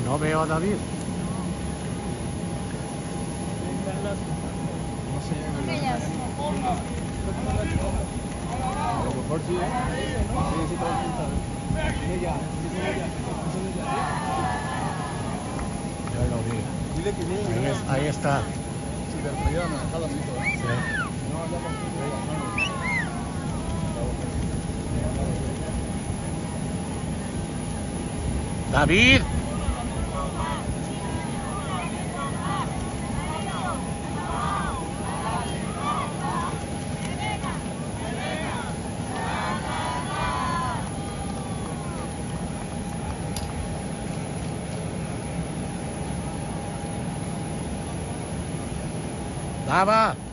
No veo a David. No sé, Ellas. a lo mejor sí, ¿eh? Sí, sí, todo pintado. Ella, Ya lo vi. dile que viene. Ahí está. Si te traía manejada, me dijo, ¿eh? Sí. No hablamos con ella. David. Lava.